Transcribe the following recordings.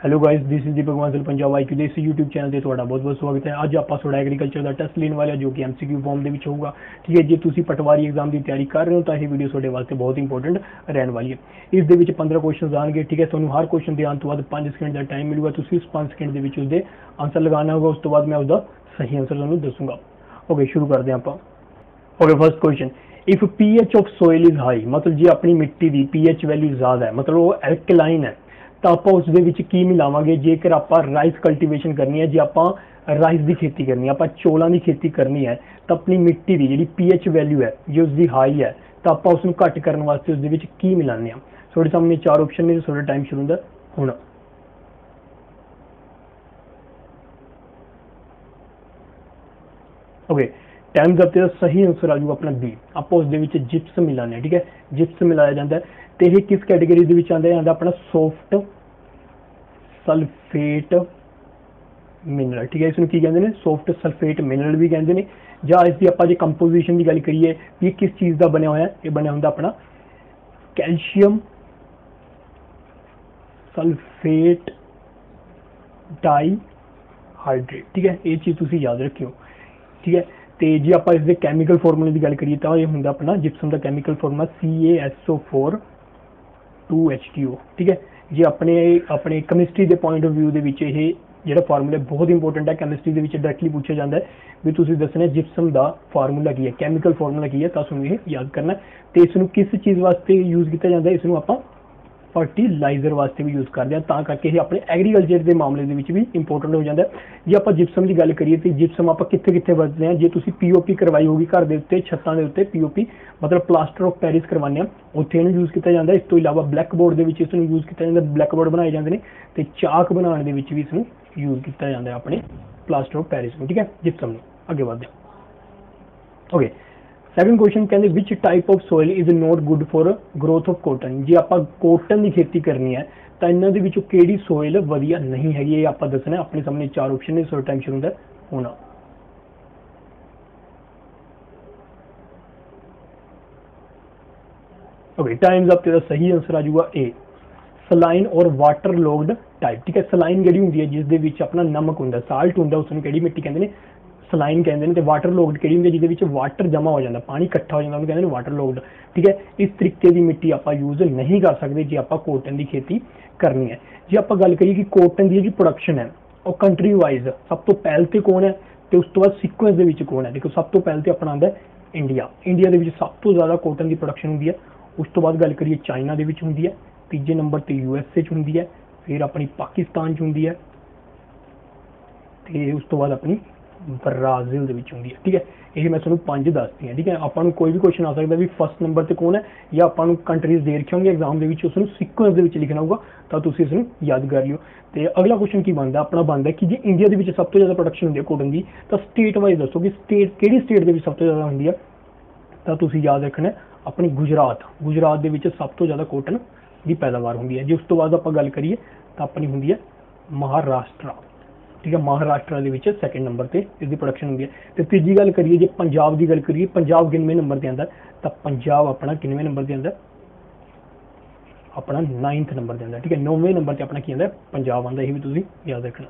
Hello guys, this is Deepak Bansal Punjab IQ ਦੇ ਇਸ YouTube channel ਤੇ ਤੁਹਾਡਾ ਬਹੁਤ-ਬਹੁਤ ਸਵਾਗਤ ਹੈ। ਅੱਜ ਆਪਾਂ ਥੋੜਾ ਐਗਰੀਕਲਚਰ ਦਾ ਟੈਸਟ ਲੈਣ ਵਾਲੇ ਹਾਂ ਜੋ ਕਿ MCQ ਫਾਰਮ ਦੇ ਵਿੱਚ ਹੋਊਗਾ। ਠੀਕ ਹੈ, ਜੇ ਤੁਸੀਂ ਪਟਵਾਰੀ ਐਗਜ਼ਾਮ ਦੀ ਤਿਆਰੀ ਕਰ ਰਹੇ ਹੋ ਤਾਂ ਇਹ ਵੀਡੀਓ ਤੁਹਾਡੇ ਵਾਸਤੇ ਬਹੁਤ ਇੰਪੋਰਟੈਂਟ ਰਹਿਣ ਵਾਲੀ ਹੈ। ਇਸ ਦੇ ਵਿੱਚ 15 ਕੁਐਸਚਨਸ ਆਣਗੇ। ਠੀਕ ਹੈ, ਤੁਹਾਨੂੰ ਹਰ ਕੁਐਸਚਨ ਦੇ ਆਉਣ ਤੋਂ ਬਾਅਦ 5 ਸਕਿੰਟ ਦਾ ਟਾਈਮ ਮਿਲੂਗਾ। ਤੁਸੀਂ ਉਸ 5 ਸਕਿੰਟ ਦੇ ਵਿੱਚ ਉਸਦੇ ਆਨਸਰ ਲਗਾਉਣਾ ਹੋਗਾ। ਉਸ ਤੋਂ ਬਾਅਦ ਮੈਂ ਉਸਦਾ ਸਹੀ ਆਨਸਰ ਤੁਹਾਨੂੰ ਦੱਸੂਗਾ। ਓਕੇ, ਸ਼ੁਰੂ ਕਰਦੇ ਹਾਂ ਆਪਾਂ। Okay, first question, if pH of soil is high, मतलब जी अपनी मिट्टी की pH वैल्यू ज़्यादा है, मतलब वो एल्कलाइन है, तो आप उसके विच की मिलावांगे जेकर आप राइस कल्टीवेशन करनी है, जे आप राइस की खेती करनी है, आप चौलों की खेती करनी है, तो अपनी मिट्टी की जी pH वैल्यू है जो उसकी हाई है, तो आप उसको घट करने वास्ते उसके विच की मिलाने। थोड़े सामने 4 ऑप्शन ने, थोड़ा टाइम शुरू होता हुण। ओके, टाइम का तो सही आंसर आ जाऊगा अपना बी। आप उसके जिप्सम मिलाने। ठीक है, जिप्सम मिलाया जाता है तो यह किस कैटेगरी के आता है? अपना सॉफ्ट सल्फेट मिनरल। ठीक है, इसमें की कहते हैं? सॉफ्ट सल्फेट मिनरल भी कहते हैं। या इसकी आप जो कंपोजिशन की गल करिए ये किस चीज़ का बनया होया, ये बनया होंगे अपना कैल्शियम सल्फेट डाईहाइड्रेट। ठीक है, ये चीज़ तुम याद रखियो। ठीक है, तो जे आप इसके कैमिकल फॉर्मूले की गल करिए तो यह होंगे अपना जिप्सम का कैमिकल फॉर्मूला CaSO4 2H2O। ठीक है, जे अपने अपने कैमिस्ट्री के पॉइंट ऑफ व्यू के जो फार्मूला बहुत इंपोर्टेंट है, कैमिस्ट्री के डायरैक्टली पूछा जाता है भी तुम दसना जिप्सम का फार्मूला की है, कैमिकल फार्मूला की है, तो तुम ये याद करना। तो इसमें किस चीज़ वास्ते यूज़ किया जाता है? इसमें आप फर्टिलाइजर वास्ते भी यूज़ करते हैं, तां करके अपने एग्रीकल्चर के मामले भी इंपोर्टेंट हो जाता है। जे आप जिप्सम की गल करिए तो जिप्सम आप कित्थे कित्थे वरतते हैं? जे तुसीं POP करवाई होगी घर के उत्ते, छत्तां दे उत्ते POP मतलब प्लास्टर ऑफ पैरिस करवाने, उत्थे इहनूं यूज़ किया जाता है। इस तो इलावा ब्लैक बोर्ड के विच इसनूं यूज़ किया जाता है, ब्लैक बोर्ड बनाए जाते हैं, तो चाक बनाने के विच भी इसनूं यूज़ किया जाता है अपने प्लास्टर ऑफ पैरिस में। ठीक है, जिप्सम नूं अगे बढ़ते हैं। ओके, सैकंड क्वेश्चन कहते which type of soil is not good for growth of cotton. जे आप कॉटन की खेती करनी है तो इन्हों के सोइल वधिया नहीं हैगी, ये आप दसना। अपने सामने 4 ऑप्शन ने, थोड़ा टाइम शुरू होता होना। ओके, टाइम्स आप तेरा सही आंसर आ जाऊगा ए, सलाइन और वाटर लॉग्ड टाइप। ठीक है, सलाइन जी होंगी है जिस अपना नमक होंगे, साल्ट होंगे, उसमें कड़ी मिट्टी कहते हैं सलाइन कहते हैं। तो वाटर लॉग्ड कड़ी होंगी जिस वाटर जमा हो जाता, पानी इकट्ठा हो जाता, कहते हैं वाटर लॉग्ड। ठीक है, इस तरीके की मिट्टी आप यूज़ नहीं कर सकते जे आप कॉटन की खेती करनी है। जे आप गल करिए कि कॉटन की जी प्रोडक्शन है और कंट्री वाइज सब तो पहले तो कौन है, तो उस तो बाद सीक्वेंस के कौन है? देखो, सब तो पहले तो अपना आता है इंडिया। इंडिया के सब तो ज़्यादा कॉटन की प्रोडक्शन होंगी है। उस तो बाद गल करिए चाइना के होंगी है, तीजे नंबर पर USA होंगी है, फिर अपनी पाकिस्तान होंगी है, तो उस तो बाद अपनी ब्राज़ील के होंगी है। ठीक है, ये मैं तुम्हें 5 दसती हैं। ठीक है, आपको कोई भी क्वेश्चन आ सकता है भी फर्स्ट नंबर पर कौन है, या आपको कंट्रीज दे रखे होंगे एग्जाम के उसमें सीक्वेंस लिखना होगा, तो तुम इसमें याद कर लियो। तो अगला क्वेश्चन की बनता अपना बनता है कि जो इंडिया के सब तो ज़्यादा प्रोडक्शन होंगी है कॉटन की, तो स्टेट वाइज दसो कि स्टेट कि स्टेट के सब तो ज़्यादा होंगी है, तो तुम याद रखना अपनी गुजरात के सब तो ज़्यादा कॉटन की पैदावार होंगी है। जो उस तो बाद आप गल करिए तो अपनी होंगी है महाराष्ट्र। ठीक है, महाराष्ट्र के सैकेंड नंबर पर इसकी प्रोडक्शन होंगी है। तो तीजी गल करिए जो पंजाब की गल करिए, पंजाब किनवें नंबर पर आता, तो पंजाब अपना किनवें नंबर पर आता? अपना 9th नंबर पर आता। ठीक है, 9वें नंबर पर अपना की आता पंजाब आता, यह भी तुम याद रखना।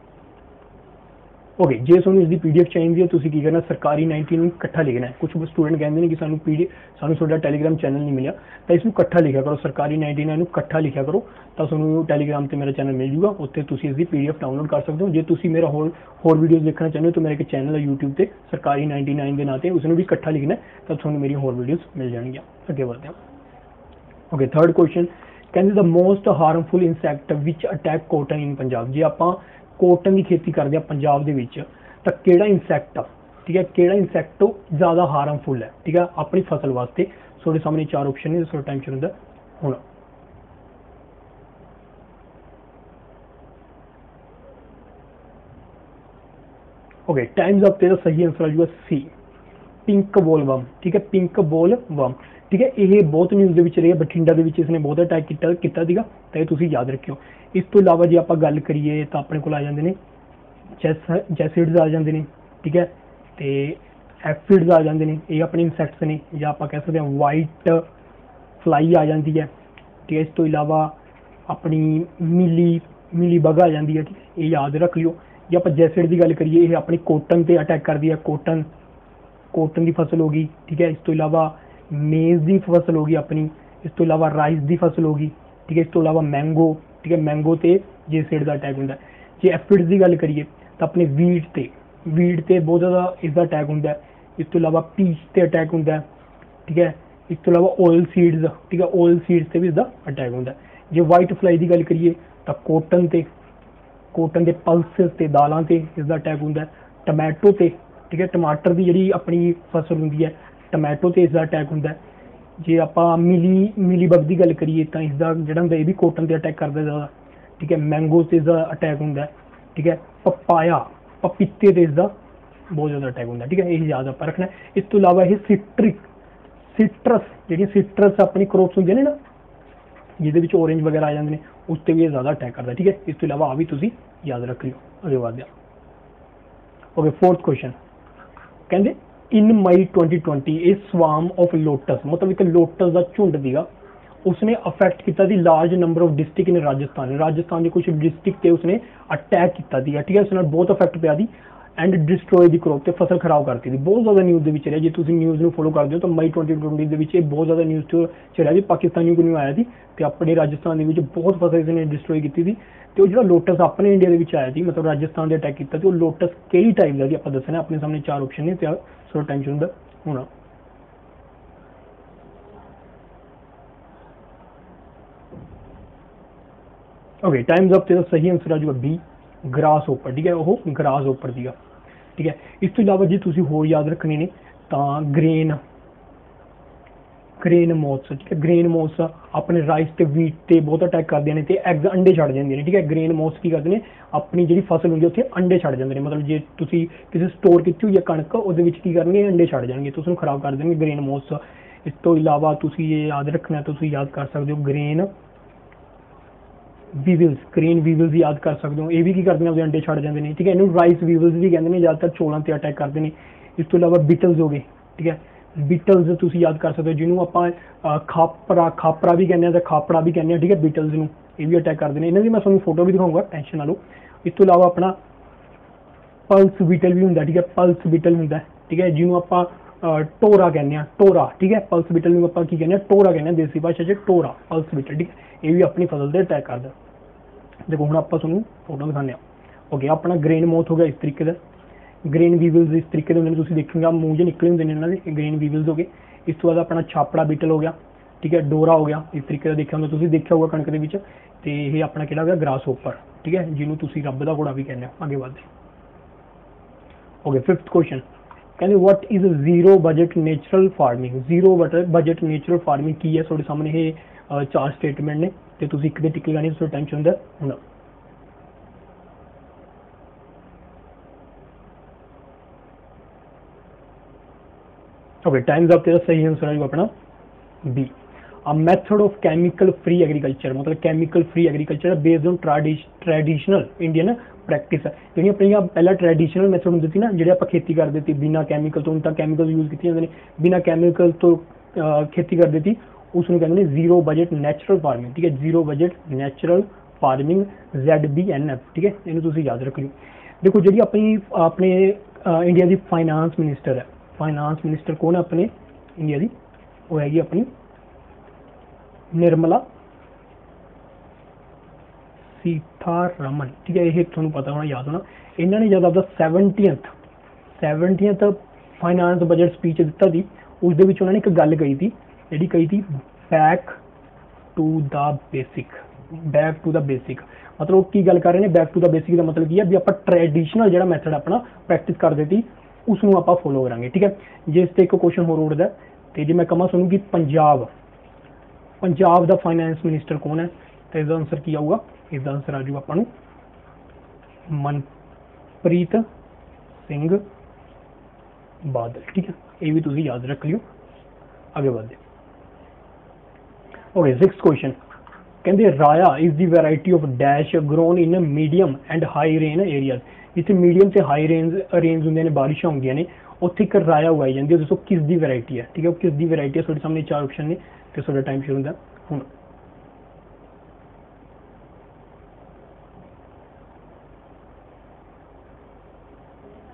ओके, जे तुम इसकी PDF चाहिए तो की करना, सरकारी 90 इकट्ठा लिखना है। कुछ स्टूडेंट कहते हैं कि सानू सानू टैलीग्राम चैनल नहीं मिला, तो इसमें इकट्ठा लिखा करो, सरकारी 99 इकट्ठा लिखा करो, तो तुहानू टैलीग्राम पर मेरा चैनल मिल जूगा, उत्थे तुसीं इसकी PDF डाउनलोड कर सकते हो। जो तुसीं मेरा होर वीडियोज़ देखना चाहते हो तो मेरा एक चैनल है YouTube पर सरकारी 99 के नाते, उसमें भी इकट्ठा लिखना है, तो तुहानू मेरी होर वीडियोज़ मिल जाएंगी। अगे बढ़ते हैं। ओके, थर्ड क्वेश्चन कहते the most harmful insect which attack cotton in Punjab. जे आप कॉटन की खेती करते हैं पंजाब के तो केड़ा इंसैक्ट, ठीक है, केड़ा इंसैक्ट ज़्यादा हार्मफुल है? ठीक है, अपनी फसल वास्ते। थोड़े सामने 4 ऑप्शन है, थोड़ा टाइम शुरू होता होना। ओके, टाइम्स आप तेरा सही आंसर आ जाएगा सी, पिंक बॉल वर्म। ठीक है, पिंक बॉल वर्म। ठीक है, ये बहुत न्यूज़ के रही है, बठिंडा के इसने बहुत अटैक किया, तो तुम याद रखियो। इस तो इलावा जो आप गल करिए तो अपने को आ जाते हैं जैसिड्स आ जाते हैं। ठीक है, तो एफिड्स आ जाते हैं, ये अपने इंसैक्ट्स ने, या आप कह सकते हैं वाइट फ्लाई आ जाती है। ठीक है, इस तो इलावा अपनी मिली मिली बग आ जाती है, ठीक है, ये याद रख लियो। जे आप जैसिड की गल करिए, ये अपनी कॉटन से अटैक करती है, कॉटन की फसल होगी, ठीक है। इस तो इलावा मेज़ की फसल होगी अपनी, इस तो इलावा राइस की फसल होगी, ठीक है। इस तो इलावा मैंगो, ठीक है, मैंगो ते जैसिड का अटैक होंगे। जे एफिड्स की गल करिए तो अपने वीट ते बहुत ज़्यादा इसका अटैक होंगे। इस तो इलावा पीच से अटैक होंगे, ठीक है। इस तो इलावा ऑयल सीड्स, ठीक है, ऑयल सीड्स से भी इसका अटैक होंगे। जे वाइट फ्लाई की गल करिए तो कॉटन के पल्सिस ते दालों से इसका अटैक होंगे। टमैटो ते, ठीक है, टमाटर की जी अपनी फसल होंगी है, टमैटो से इसका अटैक होंगे। जे आप मिली बग की गल करिए तो इसका जोड़ा होंगे ये भी कॉटन से अटैक करता ज़्यादा, ठीक है। मैंगो से इसका अटैक होंगे, ठीक है। पपीते से इसका बहुत ज़्यादा अटैक होंगे, ठीक है, यही याद आप रखना। इस तो इलावा ये सिट्रस अपनी क्रॉप्स होंगे ना जिद ऑरेंज वगैरह आ जाते हैं, उस पर भी ये ज़्यादा अटैक करता है, ठीक है। इस तो इलावा आ भी तुम याद रख लियो। अगे बढ़ ओके, फोर्थ क्वेश्चन कहते इन मई 2020 ए स्वाम ऑफ लोटस, मतलब एक लोटस का झुंड सीगा, उसने अफेक्ट किया large number of district in Rajasthan के कुछ डिस्ट्रिक्ट से उसने अटैक किया, ठीक है। उसने बहुत अफेक्ट पाया एंड डिस्ट्रॉय दी क्रॉप, फसल खराब करती थी। बहुत ज़्यादा न्यूज़ के रहा, जो तुम न्यूज़ में फॉलो करते हो तो मई 2020 के बहुत ज़्यादा न्यूज़ चलिया जी, पाकिस्तानी को न्यूज़ आया थी तो अपने राजस्थान के बहुत फसल इसने डिस्ट्रॉय की थी। तो जो लोटस अपने इंडिया के आया थी, मतलब राजस्थान से अटैक किया, तो लोटस कई टाइप का आप दसना, अपने सामने 4 ऑप्शन ने, थोड़ा टेंशन होना। ओके, टाइम्स अप, तेरा सही आंसर आ जाएगा बी, ग्रास होपर, ठीक है, वो ग्रास होपर दीगा, ठीक है। इस तो इलावा जो तुम होर याद रखने ने तो ग्रेन मॉथ्स, ठीक है, ग्रेन मॉथ्स अपने राइस ते वीट ते बहुत अटैक करते हैं, एग्स अंडे छड़ जाते हैं, ठीक है। ग्रेन मॉथ्स की करते हैं, अपनी जी फसल होंगी उत्थे अंडे छड़ जाते हैं, मतलब जे तुसी किसी स्टोर की हुई है कणक वो करनगे अंडे छड़ जाएंगे तो उसको खराब कर देंगे ग्रेन मॉथ्स। इस तो इलावा तुसी ये याद रखना, तुम याद कर सकते हो ग्रेन वीविल्स याद कर सकते हो, ये भी करते हैं अंडे छड़ जाते हैं, ठीक है। इन्होंने राइस वीविल्स भी कहते हैं, ज़्यादातर चौलों से अटैक करते हैं। इस तो इलावा बीटल्स हो गए, ठीक है, बीटल्स तुम याद कर सकते हो, जिन्होंने आप खापरा भी कहने तो खापड़ा भी कहने, ठीक है, बीटल्स में ये भी अटैक करते हैं। इन्हों की मैं थोड़ी फोटो भी दिखाऊंगा, टेंशन ना लो। इस तो इलावा अपना पल्स बीटल भी होंगे, ठीक है, पल्स बीटल होंगे, ठीक है, जिन्होंने आप टोरा कहने, टोरा, ठीक है, पल्स बीटल में आप कहने टोरा कहने देसी भाषा से, टोरा पल्स बीटल, ठीक है, ये भी अपनी फसल से अटैक करता। देखो हम आप फोटो दिखाने। ओके, अपना ग्रेन मॉथ हो गया इस तरीके से, ग्रेन वीविल्स इस तरीके से होंगे, देखोगे मूँह जो निकले होंगे इन्होंने, ग्रेन वीविल्स हो गए। इस तो बाद अपना छापड़ा बीटल हो गया, ठीक है, डोरा हो गया, इस तरीके से देखा होगा, तुम देखा होगा कणक के, तो ये अपना कि गया ग्रास होपर, ठीक है, जिन्होंने तुम रब का घोड़ा भी कहने। आगे बढ़ते। ओके, फिफ्थ क्वेश्चन कहते what is zero budget natural farming, zero budget natural farming की है, थोड़े सामने ये 4 स्टेटमेंट ने, तो तुम एक टिक लगानी, थोड़ा टेंशन होंगे होना। ओके, टाइम्स अप, तेरा सही आंसर है अपना B, a method of chemical free agriculture, मतलब chemical free agriculture based on traditional Indian practice है, जी अपनी पहला ट्रेडिशनल मैथड होंगी थी ना, जी आप खेती करते थे बिना कैमिकल तो, उन कैमिकल यूज किए जाते हैं, बिना कैमिकल तो खेती करते थी, उसमें कहते हैं जीरो बजट नैचुरल फार्मिंग, ठीक है, zero budget natural farming ZBNF, ठीक है, इन्हें तुम याद रख लो। देखो जी अपने इंडिया की फाइनांस मिनिस्टर है, फाइनांस मिनिस्टर कौन है अपने इंडिया की, वो हैगी अपनी निर्मला सीतारमन, ठीक है, ये थोड़ा पता होना, याद होना। इन्होंने जब अपना 70th फाइनांस बजट स्पीच दिता थी, उस उन्होंने एक गल कही थी, जी कही थी बैक टू द बेसिक, मतलब की गल कर रहे हैं बैक टू द बेसिक का मतलब की है भी आप ट्रेडिशनल जो मैथड अपना प्रैक्टिस करते थे उसनों आप फॉलो करेंगे, ठीक है। जिस पर एक क्वेश्चन होर उठता है, तो जो मैं कहा सुनूँ कि पंजाब का फाइनैंस मिनिस्टर कौन है, तो इसका आंसर की आऊगा, इसका आंसर आ जाऊगा अपन मनप्रीत सिंह बादल, ठीक है, ये भी तुम याद रख लियो। आगे बढ़ते। ओके, 6th क्वेश्चन कहते राया is the variety of dash grown in medium and high rain areas, जिथे मीडियम से हाई रेंज होंगे ने, बारिशा होंगे ने, उत्थे एक राया उगाई जाती है, दोस्तों किस दी वैरायटी है, ठीक है, वो किस दी वैरायटी है, थोड़े सामने 4 ऑप्शन ने, तो थोड़ा टाइम शुरू होता हूँ।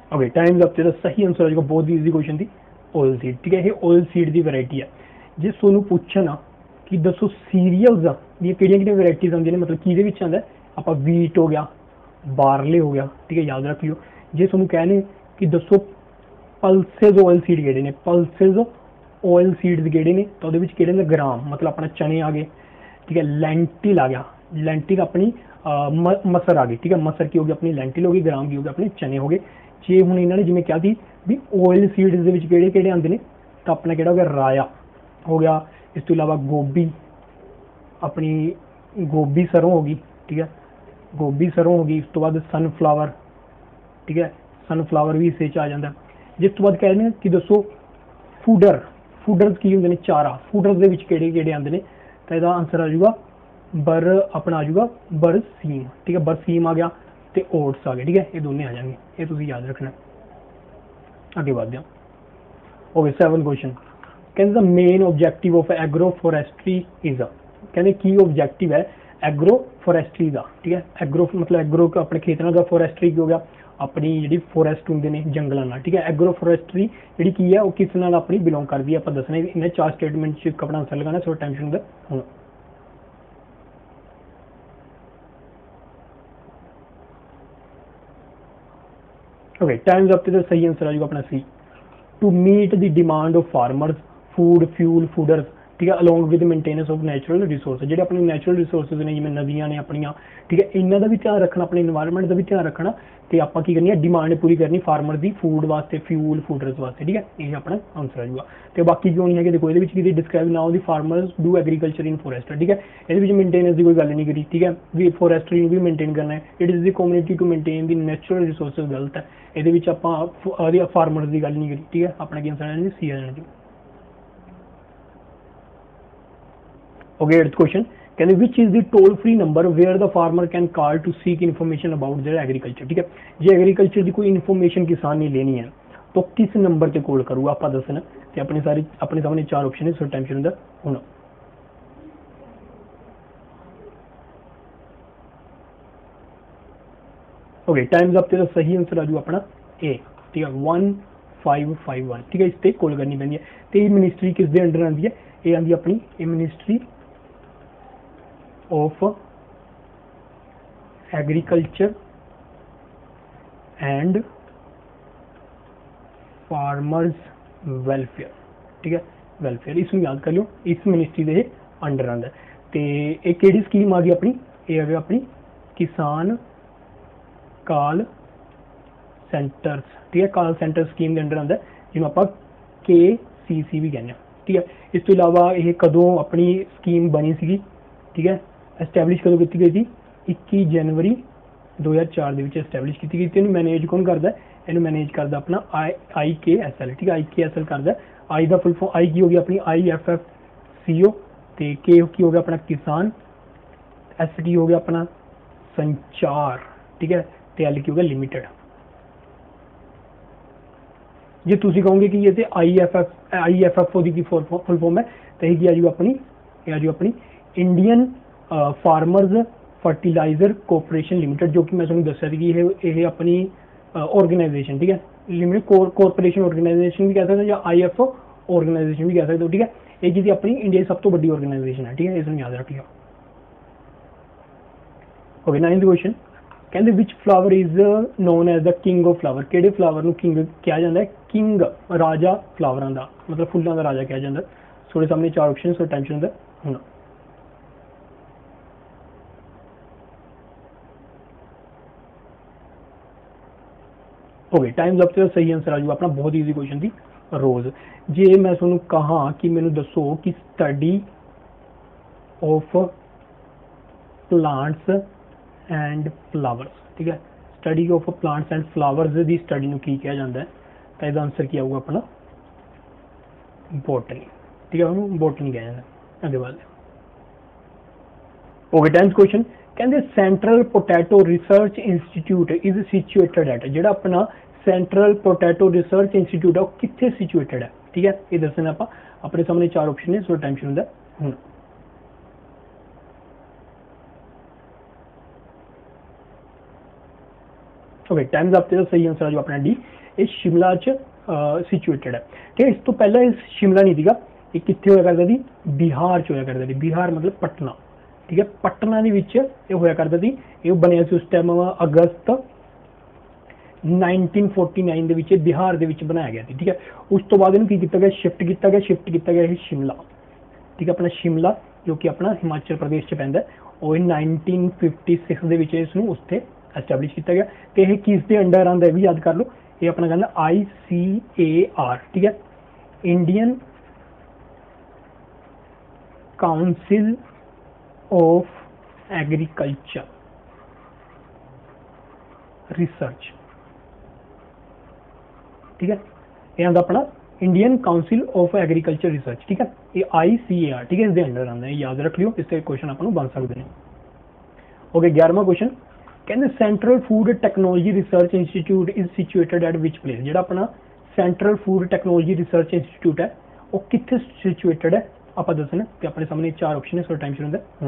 Okay times up. तेरा सही आंसर आ जाएगा, बहुत ईजी क्वेश्चन थी, ऑयल सीड। ठीक है, ये ऑयल सीड की वैरायटी है। जे सोनू पूछना कि दसो सीरीਅल्स ਦੀਆਂ ਕਿਹੜੀਆਂ ਵੈਰਾਈਟੀਜ਼ ਆਉਂਦੀਆਂ ਨੇ, ਮਤਲਬ ਕਿਹਦੇ ਵਿੱਚ ਆਉਂਦਾ, ਆਪਾਂ ਵੀਟ ਹੋ ਗਿਆ, ਬਾਰਲੇ ਹੋ ਗਿਆ। ਠੀਕ ਹੈ, ਯਾਦ ਰੱਖ ਲਿਓ। ਜੇ ਤੁਹਾਨੂੰ ਕਹਿੰਦੇ ਕਿ ਦੱਸੋ ਪਲਸਿਸ ਆਇਲ ਸੀਡ ਕਿਹੜੇ ਨੇ, ਪਲਸਿਸ ਆਇਲ ਸੀਡਸ ਕਿਹੜੇ ਨੇ, ਤਾਂ ਉਹਦੇ ਵਿੱਚ ਕਿਹੜੇ ਨੇ ਗ੍ਰਾਮ, ਮਤਲਬ ਆਪਣਾ ਚਨੇ ਆ ਗਏ। ठीक है, ਲੈਂਟਿਲ आ गया, ਲੈਂਟਿਲ अपनी मसर आ गई। ठीक है, मसर की होगी अपनी ਲੈਂਟਿਲ हो गई, ग्राम की होगी अपने चने हो गए। जे हुण इन्होंने ने जिवें कहा सी भी ऑयल सीड्स दे विच किहड़े किहड़े आंदे ने, तां अपना किहड़ा हो गया राया हो गया, इस तो इलावा गोभी, अपनी गोभी सरों हो गई। ठीक है, गोभी सरों हो गई। उस तो बाद सनफ्लावर। ठीक है, सनफ्लावर भी इस आ जाता है। जिस तो बाद कहते हैं कि दसो फूडर, फूडर्स की होंगे ने चारा, फूडर्स दे विच किहड़े किहड़े आंदे ने, तो इसका आंसर आ जाऊगा बर, अपना आ जाऊगा बरसीम। ठीक है, बरसीम आ गया, तो ओट्स आ गए। ठीक है, ये दोनों आ जाएंगे, ये तुम याद रखना। आगे बढ़ते हैं। ओके 7 क्वेश्चन कहते the main objective of agro forestry is a, कहते की ऑब्जेक्टिव है एग्रो फॉरेस्ट्री का। ठीक है, एग्रो मतलब एग्रो अपने खेतों का, फॉरेस्ट्री की हो गया अपनी जी फॉरेस्ट होंगे ने जंगलों नाल। ठीक है, एग्रो फॉरेस्ट्री जी है वो किस नाल अपनी बिलोंग करती है, आप दसना इन्हें 4 स्टेटमेंट अपना आंसर लगाना। सो टेंशन का हूँ ओके टाइम्स अप। तो सही आंसर आ जाएगा अपना C, to meet the demand of farmers food fuel fodders. ठीक है, along with maintenance of natural resource, जो अपने नैचुरल रिसोर्सिस ने जिवें नदियां ने अपनियां। ठीक है, इन्हों का भी ध्यान रखना, अपने इन्वायरमेंट का भी ध्यान रखना, तो आप की करनी है डिमांड पूरी करनी फार्मर की फूड वास्ते, फ्यूल फूडर्स वास्ते। ठीक है, ये अपना आंसर आ जाऊगा। तो बाकी क्यों नहीं है, देखो ये describe now the farmers do agriculture in forest. ठीक है, ये मेनटेनेंस की कोई गल नहीं करी। ठीक है, भी फॉरेस्ट्री भी मेनटेन करना है, it is the community to maintain the natural resources, गलत है। ये आप फार्मर्स की गल नहीं करी। ठीक है, अपना की आंसर आना सी आ जाना। ओके 8th क्वेश्चन कहते which is the toll free number where the farmer can call to seek information about their agriculture. ठीक है, जो एग्रीकल्चर की कोई इन्फॉर्मेशन किसान ने लेनी है तो किस नंबर से कॉल करूँगा, आप दसना। तो अपने सामने 4 ऑप्शन है, सो टेंशन होना। Okay times up. तो सही आंसर आ जाऊगा अपना ए। ठीक है, 1551। ठीक है, इस पर कॉल करनी पैंती है। तो ये मिनिस्ट्री किस दे अंडर आती है, ये आती अपनी ministry of agriculture and farmers welfare. ठीक है, वेलफेयर इसमें याद कर लो, इस मिनिस्ट्री के अंडर आंदा। तो एक केड़ी स्कीम आ गई अपनी, ये आ गई अपनी किसान कॉल सेंटर्स। ठीक है, कॉल सेंटर स्कीम के अंडर आंदा, जिन्होंने आप KCC भी कहने। ठीक है, इस तो इलावा ये कदों अपनी स्कीम बनी सी। ठीक है, एस्टैबलिश कदों की गई थी, 21 जनवरी 2004 के एस्टैबलिश की गई थी। इन्हू मैनेज कौन करता है, इन्हू मैनेज करता अपना IKSL। ठीक है, IKSL करता आई का फुल फॉर्म, आई की होगी अपनी IFFCO, तो के की हो गया अपना किसान, ST हो गया अपना संचार। ठीक है, तो L की हो गया लिमिटेड। जे तुम कहोगे कि ये IFFO की फुल फॉर्म है, तो ये आ जाएगा अपनी, ये आ जाएगा अपनी Indian farmers fertiliser corporation limited, जो कि मैं तुम्हें दसा कि ये अपनी ऑर्गेनाइजेशन। ठीक है, लिमिटेड कॉरपोरेशन ऑर्गेनाइजेशन भी कह सकते हो, या IFO ऑर्गेनाइजेशन भी कह सकते हो। ठीक है, ये जी अपनी इंडिया की सब तो बड़ी ऑर्गेनाइजेशन है। ठीक है, इसमें याद रख लिया। ओके 9th क्वेश्चन कहते which flower is known as the king of flower. किहड़े फ्लावर नूं किंग कहा जाता है, किंग राजा फ्लावरां दा, मतलब फुल्लां दा राजा कहा जाता है। थोड़े सामने 4 ऑप्शन, सो टेंशन दा होना। Okay times up. तो सही आंसर आ जाऊगा अपना, बहुत ईजी क्वेश्चन थी, रोज। जे मैं तुहानूं कहा कि मैनू दसो कि study of plants and flowers. ठीक है, study of plants and flowers की स्टडी नूं की कहा जाता है, तो इसका आंसर क्या आऊगा अपना बॉटनी। ठीक है, उन्होंने बॉटनी कहा जाता है। आगे बाद ओके 10th क्वेश्चन कहते central potato research institute is situated at, जो अपना सेंट्रल पोटैटो रिसर्च इंस्टीट्यूट है कितने सिचुएटेड है। ठीक है, ये दसना आप अपने सामने 4 ऑप्शन है, सो टेंशन होता है। ओके, टाइम्स ऑफ द सही आंसर जो अपना डी, ये शिमला च सिचुएटेड है। ठीक है, इस तो पहला ये शिमला नहीं थीगा, ये कितने होया करता थी, बिहार च होया करता थी। बिहार मतलब पटना। ठीक है, पटना ਦੇ ਵਿੱਚ ਇਹ ਹੋਇਆ ਕਰਦਾ ਸੀ। ਇਹ ਬਣਿਆ ਸੀ ਉਸ ਟਾਈਮ ਅਗਸਤ 1949 ਦੇ ਵਿੱਚ ਬਿਹਾਰ ਦੇ ਵਿੱਚ ਬਣਾਇਆ ਗਿਆ ਸੀ। ਠੀਕ ਹੈ, ਉਸ ਤੋਂ ਬਾਅਦ ਇਹਨੂੰ ਕੀ ਕੀਤਾ ਗਿਆ, ਸ਼ਿਫਟ ਕੀਤਾ ਗਿਆ ਇਹ ਸ਼ਿਮਲਾ। ਠੀਕ ਹੈ, ਆਪਣਾ ਸ਼ਿਮਲਾ ਜੋ ਕਿ ਆਪਣਾ ਹਿਮਾਚਲ ਪ੍ਰਦੇਸ਼ ਚ ਪੈਂਦਾ, ਉਹ 1956 ਦੇ ਵਿੱਚ ਇਸ ਨੂੰ ਉੱਥੇ ਐਸਟੈਬਲਿਸ਼ ਕੀਤਾ ਗਿਆ। ਤੇ ਇਹ ਕਿਸ ਦੇ ਅੰਡਰ ਆਉਂਦਾ ਇਹ ਵੀ ਯਾਦ ਕਰ ਲਓ, ਇਹ ਆਪਣਾ ਕਹਿੰਦਾ ICAR। ਠੀਕ ਹੈ, Indian council of agriculture research। ठीक है, ये आंदा अपना Indian council of agriculture research. ठीक है, ये ICAR। ठीक है, इसके अंडर आंदा है, याद रख लियो, इससे क्वेश्चन अपन बन सकते हैं। ओके, 11वां क्वेश्चन कहते central food technology research institute is situated at which place. जो अपना central food technology research institute है वो कितने सिचुएटेड है आप दसना। तो अपने सामने 4 ऑप्शन है, सो टाइम शुरू होता है।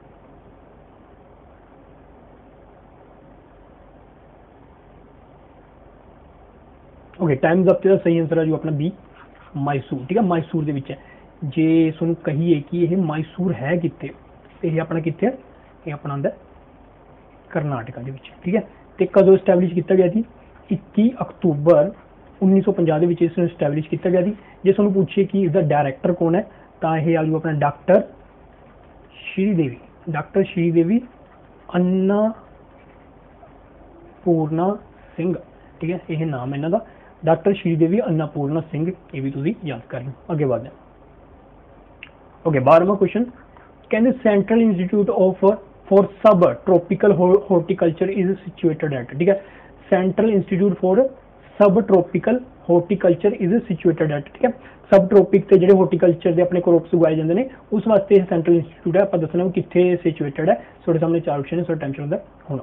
ओके, टाइम्स अप का सही आंसर है जो अपना बी, मैसूर। ठीक है, मैसूर ਦੇ ਵਿੱਚ ਹੈ। जे सुन कहिए कि यह मैसूर है कितने, तो यह अपना कितने, ये अपना आंदा करनाटका ਦੇ ਵਿੱਚ। ठीक है, तो कदों स्टैबलिश किया गया थी, 21 अक्तूबर 1950 ਦੇ ਵਿੱਚ ਇਸ ਨੂੰ स्टैबलिश किया गया थी। जे ਤੁਹਾਨੂੰ पूछे कि इसका डायरैक्टर कौन है, तो यह आजू अपना डॉक्टर श्रीदेवी अन्नापूर्णा सिंह। ठीक है, यह नाम है इन्हों का, डॉक्टर श्रीदेवी अन्नापूर्णा सिंह। ये भी तुम याद कर लो। आगे बढ़ते हैं। ओके, 12वां क्वेश्चन कहते central institute of for sub tropical horticulture is situated at. ठीक है, central institute for sub tropical horticulture is situated at. ठीक है, सब ट्रॉपिक के जो हॉर्टिकल्चर के अपने क्रॉप्स उगाए जाते हैं उस वास्ते सेंट्रल इंस्टीट्यूट है। आप दसना वो कितने सिचुएटेड है। थोड़े सामने 4 ऑप्शन है, थोड़ा टाइम चलता होना।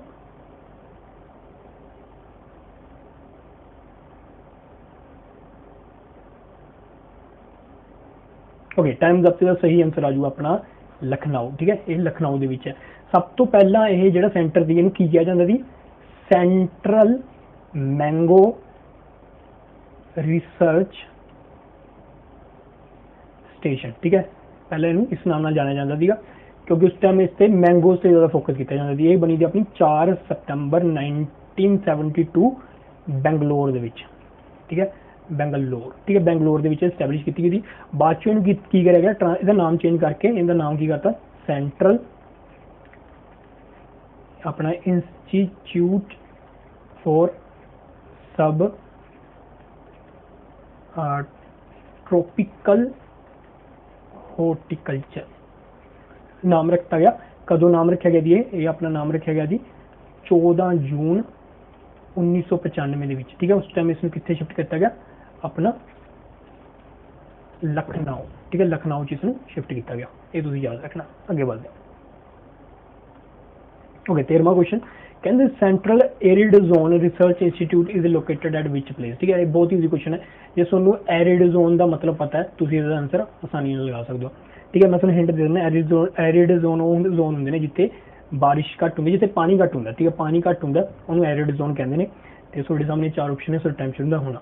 ओके, टाइम्स अप का सही आंसर आजू अपना लखनऊ। ठीक है, ये लखनऊ के विच है। सब तो पहला ये जो सेंटर थी, की किया जाता थी सेंट्रल मैंगो रिसर्च स्टेशन। ठीक है, पहले इनू इस नाम नाल जाना जाता था क्योंकि उस टाइम इस पर मैंगोज से ज़्यादा फोकस किया जाता था। ये बनी थी अपनी 4 सितंबर 1972 बेंगलोर दे विच। ठीक है, बेंगलोर। ठीक है, बेंगलोर के एस्टैबलिश की गई थी। बाद चो की करा गया, इसका नाम चेंज करके इनका नाम की करता सेंट्रल अपना institute for sub tropical horticulture नाम रखा गया। कदों नाम रखा गया ये अपना नाम रखा गया जी 14 जून 1995 ठीक है, उस टाइम इसमें कितने शिफ्ट किया गया अपना लखनऊ। ठीक है, लखनऊ च इसमें शिफ्ट किया गया, ये तुम याद रखना। अगे बढ़ते ओके, 13वां क्वेश्चन कहते central arid zone research institute is located at which place. ठीक है, ये बहुत ईजी क्वेश्चन है। जो तुहानू एरिड जोन का मतलब पता है तुम इसका आंसर आसानी लगा सकते हो। ठीक है, मैं तुहानू हिंट दे देना। एरिड जोन वो जोन होंगे जिथे बारिश घट होंगी, जिथे पानी घट होंगे। ठीक है, पानी घट होंगे उन्होंने एरिड जोन कहते हैं। तो थोड़े सामने 4 ऑप्शन है, सो टाइम शुरू होना।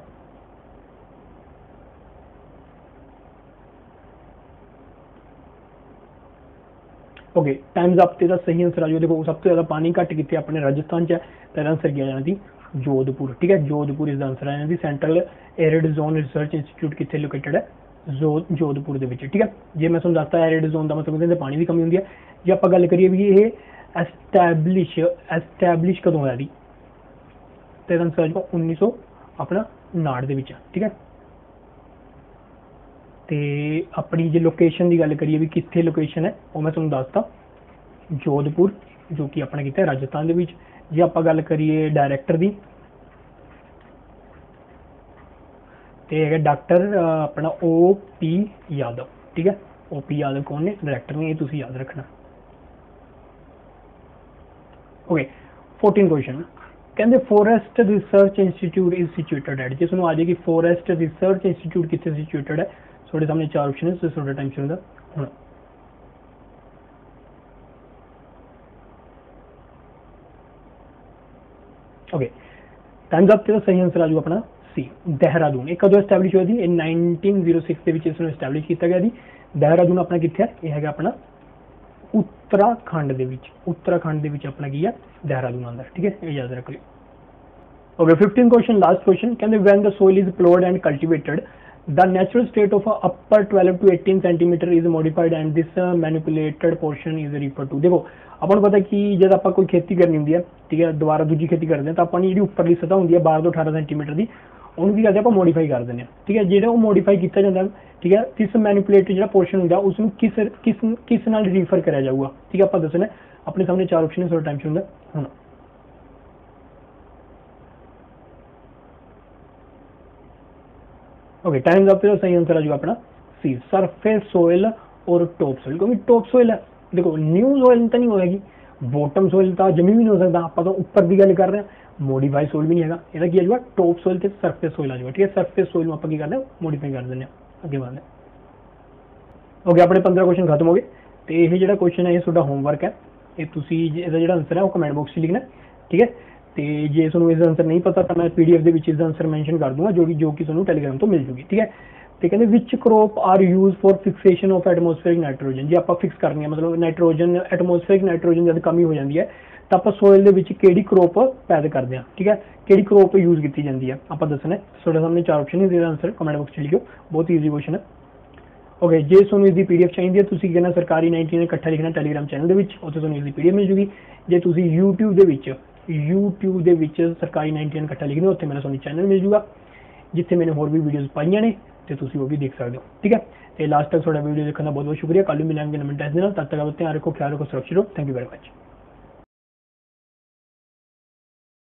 ओके, टाइम्स अप का सही आंसर आ जाओ। देखो सब तो ज्यादा पानी घट कितने अपने राजस्थान च है, तो आंसर किया जाना थी जोधपुर। ठीक है, जोधपुर इसका आंसर आ जाना थी। Central arid zone research institute कितने लोकेटेड है, जोधपुर के। ठीक है, जे मैं तुम दसता एरिड जोन का मतलब पानी की कमी होंगी है। जे आप गल करिए भी ये एस्टैबलिश कदों होया थी, तो आंसर आ जाओ 1900 अपना 59 के। ठीक है, तो अपनी जो लोकेशन की गल करिए भी कितने लोकेशन है वो मैं तुहानू दसता जोधपुर, जो कि अपना कितना राजस्थान के। जे आप गल करिए डायरैक्टर की, तो है डॉक्टर अपना OP यादव। ठीक है, OP यादव कौन ने, डायरैक्टर ने, ये तुम याद रखना। ओके, 14 क्वेश्चन कहते forest research institute is situated at. जिस आ जाएगी फॉरेस्ट रिसर्च इंस्टीट्यूट कितने सिचुएटेड है, थोड़े सामने 4 ऑप्शन है, थोड़ा टाइम शुरू होना। ओके, टाइम्स अप तो सही आंसर आ जाऊगा अपना सी देहरादून। ਇਹ ਕਦੋਂ ਐਸਟੈਬਲਿਸ਼ ਹੋਇਆ ਸੀ? ਇਹ 1906 ਦੇ ਵਿੱਚ ਇਸ ਨੂੰ ਐਸਟੈਬਲਿਸ਼ ਕੀਤਾ ਗਿਆ ਜੀ। ਦੇਹਰਾਦੂਨ ਆਪਣਾ ਕਿੱਥੇ ਹੈ? ਇਹ ਹੈਗਾ ਆਪਣਾ ਉੱਤਰਾਖੰਡ ਦੇ ਵਿੱਚ। ਉੱਤਰਾਖੰਡ ਦੇ ਵਿੱਚ ਆਪਣਾ ਕੀ ਹੈ? ਦੇਹਰਾਦੂਨ ਆਉਂਦਾ। ਠੀਕ ਹੈ, ਇਹ ਯਾਦ ਰੱਖ ਲਿਓ। Okay, 15th question, last question. Can when the soil is plowed and cultivated, the natural state of upper 12 to 18 centimeter is modified and this manipulated portion is referred to। देखो ਆਪਾਂ ਨੂੰ ਪਤਾ ਕਿ ਜਦ ਆਪਾਂ ਕੋਈ ਖੇਤੀ ਕਰਨੀ ਹੁੰਦੀ ਹੈ, ਠੀਕ ਹੈ, ਦੁਬਾਰਾ ਦੂਜੀ ਖੇਤੀ ਕਰਦੇ ਹਾਂ ਤਾਂ ਆਪਾਂ ਨੇ ਜਿਹੜੀ ਉੱਪਰਲੀ ਸਤਹ ਹੁੰਦੀ ਹੈ 12 ਤੋਂ 18 ਸੈਂਟੀਮੀਟਰ ਦੀ, ਉਹਨੂੰ ਕੀ ਕਰਦੇ ਆਪਾਂ ਮੋਡੀਫਾਈ ਕਰ ਦਿੰਦੇ ਹਾਂ। ਠੀਕ ਹੈ, ਜਿਹੜਾ ਉਹ ਮੋਡੀਫਾਈ ਕੀਤਾ ਜਾਂਦਾ, ਠੀਕ ਹੈ, ਕਿਸ ਮੈਨੀਪੂਲੇਟਡ ਜਿਹੜਾ ਪੋਰਸ਼ਨ ਹੁੰਦਾ ਉਸ ਨੂੰ ਕਿਸ ਨਾਲ ਰੀਫਰ ਕਰਿਆ ਜਾਊਗਾ। ਠੀਕ ਹੈ, ਆਪਾਂ ਦੱਸਣਾ ਆਪਣੇ ਸਾਹਮਣੇ 4 ਆਪਸ਼ਨ ਹੈ, ਥੋੜਾ ਟਾਈਮ ਹੁੰਦਾ ਹੁਣ। ओके, टाइम्स अप तो सही आंसर आ जाएगा अपना सी सरफेस सोइल और टॉप सोइल। क्योंकि टॉप सोइल है, देखो न्यू सोइल तो नहीं होगी, बॉटम सोइल तो जमी भी नहीं हो सकता, आप तो ऊपर की गल कर रहे हैं, मॉडिफाई सोइल भी नहीं है। ਇਹਦਾ ਕੀ ਆ ਜਾਊਗਾ टॉप सोइल ਤੇ सरफेस सोइल आ जाएगा। ठीक है, सरफेस सोइल ਨੂੰ ਆਪਾਂ ਕੀ ਕਰਦੇ ਹਾਂ ਮੋਡੀਫਾਈ ਕਰ ਦਿੰਦੇ ਹਾਂ। ਅੱਗੇ ਵਧਦੇ ਹਾਂ। ओके, ਆਪਣੇ 15 क्वेश्चन खत्म हो गए ਤੇ ਇਹ ਜਿਹੜਾ क्वेश्चन ਹੈ ਇਹ ਤੁਹਾਡਾ ਹੋਮਵਰਕ ਹੈ। ਇਹ ਤੁਸੀਂ ਇਹਦਾ ਜਿਹੜਾ ਆਨਸਰ ਹੈ ਉਹ ਕਮੈਂਟ ਬਾਕਸ 'ਚ ਲਿਖਣਾ। ਠੀਕ ਹੈ, ਤੇ ਜੇ ਤੁਹਾਨੂੰ ਇਸ ਆਨਸਰ ਨਹੀਂ ਪਤਾ ਤਾਂ ਮੈਂ PDF ਦੇ ਵਿੱਚ ਇਸ ਆਨਸਰ ਮੈਂਸ਼ਨ ਕਰ ਦੂੰਗਾ ਜੋ ਕਿ ਤੁਹਾਨੂੰ ਟੈਲੀਗ੍ਰਾਮ ਤੋਂ ਮਿਲ ਜੂਗੀ। ਠੀਕ ਹੈ, ਤੇ ਕਹਿੰਦੇ which crop are use for fixation of atmospheric nitrogen. ਜੇ ਆਪਾਂ ਫਿਕਸ ਕਰਨੀ ਹੈ ਮਤਲਬ ਨਾਈਟ੍ਰੋਜਨ, ਐਟਮੋਸਫੇਰਿਕ ਨਾਈਟ੍ਰੋਜਨ ਜਦ ਕਮੀ ਹੋ ਜਾਂਦੀ ਹੈ ਤਾਂ ਆਪਾਂ ਸੋਇਲ ਦੇ ਵਿੱਚ ਕਿਹੜੀ ਕ੍ਰੌਪ ਪੈਦਾ ਕਰਦੇ ਹਾਂ। ਠੀਕ ਹੈ, ਕਿਹੜੀ ਕ੍ਰੌਪ ਯੂਜ਼ ਕੀਤੀ ਜਾਂਦੀ ਹੈ ਆਪਾਂ ਦੱਸਣਾ। ਤੁਹਾਡੇ ਸਾਹਮਣੇ 4 ਆਪਸ਼ਨ ਨੇ, ਇਹਦਾ ਆਨਸਰ ਕਮੈਂਟ ਬਾਕਸ 'ਚ ਲਿਖਿਓ, ਬਹੁਤ ਈਜ਼ੀ ਕੁਐਸਚਨ ਹੈ। ਓਕੇ, ਜੇ ਤੁਹਾਨੂੰ ਇਸਦੀ PDF ਚਾਹੀਦੀ ਹੈ ਤੁਸੀਂ ਕਹਿੰਦਾ ਸਰਕਾਰੀ 99 ਇਕੱਠਾ ਲਿਖਣਾ ਟੈਲੀਗ੍ਰਾਮ ਚੈਨਲ ਦੇ ਵਿੱਚ, ਉੱਥੇ ਤੁਹਾਨੂੰ ਇਸਦੀ PDF ਮਿਲ ਜੂਗੀ। ਜੇ ਤੁਸੀਂ YouTube ਦੇ ਵਿੱਚ ਸਰਕਾਰੀ 99 ਇਕੱਠਾ ਲਿਖਦੇ ਹੋ ਉੱਥੇ ਮੇਰਾ ਤੁਹਾਨੂੰ ਚੈਨਲ ਮਿਲ ਜੂਗਾ ਜਿੱਥੇ ਮੈंने ਹੋਰ ਵੀ ਵੀਡੀਓਜ਼ ਪਾਈਆਂ ਨੇ ਤੇ ਤੁਸੀਂ ਉਹ ਵੀ ਦੇਖ ਸਕਦੇ ਹੋ। ਠੀਕ ਹੈ, ਤੇ ਲਾਸਟ ਤੱਕ ਤੁਹਾਡਾ ਵੀਡੀਓ ਦੇਖਣ ਦਾ ਬਹੁਤ ਬਹੁਤ ਸ਼ੁਕਰੀਆ। ਕੱਲ੍ਹ ਨੂੰ ਮਿਲਾਂਗੇ ਨਵੇਂ ਟੈਸਟ ਦੇ ਨਾਲ, ਤਦ ਤੱਕ ਆਪਣੇ ਧਿਆਨ ਰੱਖੋ, ਖਿਆਲ ਰੱਖੋ, ਸੁਰੱਖਿਅਤ ਰਹੋ। Thank you very much.